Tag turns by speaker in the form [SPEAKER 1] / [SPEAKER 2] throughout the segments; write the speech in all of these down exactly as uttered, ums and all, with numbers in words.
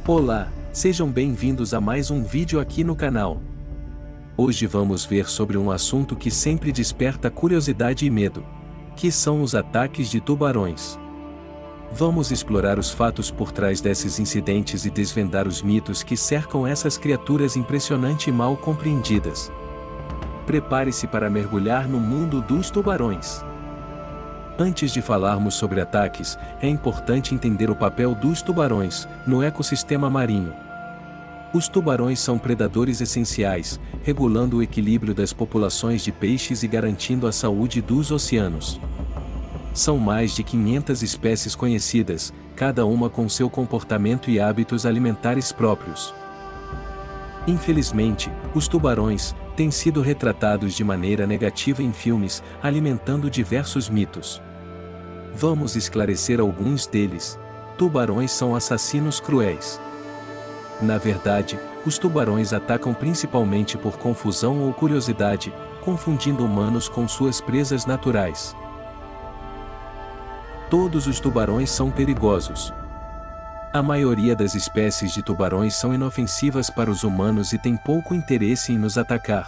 [SPEAKER 1] Olá, sejam bem-vindos a mais um vídeo aqui no canal. Hoje vamos ver sobre um assunto que sempre desperta curiosidade e medo, que são os ataques de tubarões. Vamos explorar os fatos por trás desses incidentes e desvendar os mitos que cercam essas criaturas impressionantes e mal compreendidas. Prepare-se para mergulhar no mundo dos tubarões. Antes de falarmos sobre ataques, é importante entender o papel dos tubarões no ecossistema marinho. Os tubarões são predadores essenciais, regulando o equilíbrio das populações de peixes e garantindo a saúde dos oceanos. São mais de quinhentas espécies conhecidas, cada uma com seu comportamento e hábitos alimentares próprios. Infelizmente, os tubarões têm sido retratados de maneira negativa em filmes, alimentando diversos mitos. Vamos esclarecer alguns deles. Tubarões são assassinos cruéis. Na verdade, os tubarões atacam principalmente por confusão ou curiosidade, confundindo humanos com suas presas naturais. Todos os tubarões são perigosos. A maioria das espécies de tubarões são inofensivas para os humanos e têm pouco interesse em nos atacar.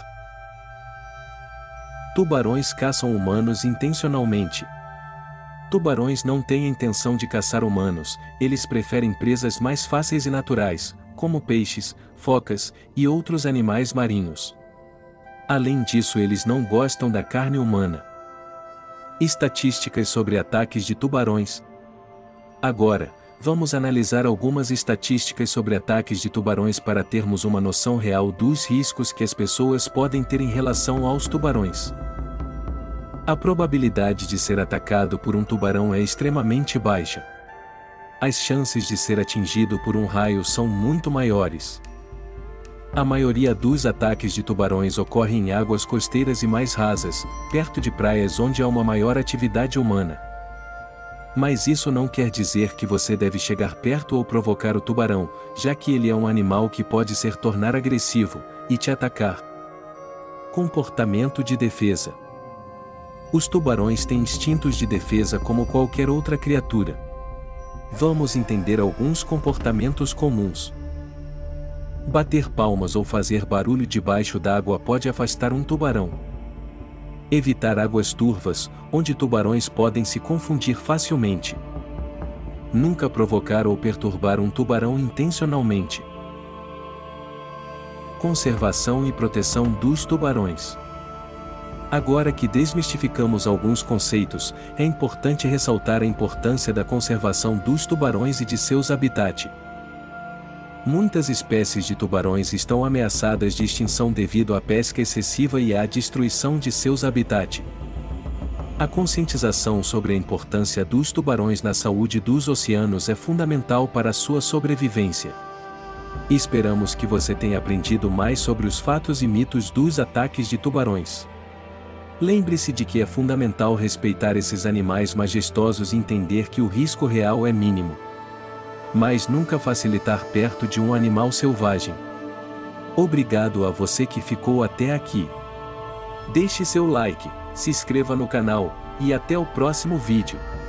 [SPEAKER 1] Tubarões caçam humanos intencionalmente. Tubarões não têm a intenção de caçar humanos, eles preferem presas mais fáceis e naturais, como peixes, focas e outros animais marinhos. Além disso, eles não gostam da carne humana. Estatísticas sobre ataques de tubarões. Agora, vamos analisar algumas estatísticas sobre ataques de tubarões para termos uma noção real dos riscos que as pessoas podem ter em relação aos tubarões. A probabilidade de ser atacado por um tubarão é extremamente baixa. As chances de ser atingido por um raio são muito maiores. A maioria dos ataques de tubarões ocorre em águas costeiras e mais rasas, perto de praias onde há uma maior atividade humana. Mas isso não quer dizer que você deve chegar perto ou provocar o tubarão, já que ele é um animal que pode se tornar agressivo e te atacar. Comportamento de defesa. Os tubarões têm instintos de defesa como qualquer outra criatura. Vamos entender alguns comportamentos comuns. Bater palmas ou fazer barulho debaixo d'água pode afastar um tubarão. Evitar águas turvas, onde tubarões podem se confundir facilmente. Nunca provocar ou perturbar um tubarão intencionalmente. Conservação e proteção dos tubarões. Agora que desmistificamos alguns conceitos, é importante ressaltar a importância da conservação dos tubarões e de seus habitats. Muitas espécies de tubarões estão ameaçadas de extinção devido à pesca excessiva e à destruição de seus habitats. A conscientização sobre a importância dos tubarões na saúde dos oceanos é fundamental para a sua sobrevivência. Esperamos que você tenha aprendido mais sobre os fatos e mitos dos ataques de tubarões. Lembre-se de que é fundamental respeitar esses animais majestosos e entender que o risco real é mínimo. Mas nunca facilitar perto de um animal selvagem. Obrigado a você que ficou até aqui. Deixe seu like, se inscreva no canal, e até o próximo vídeo.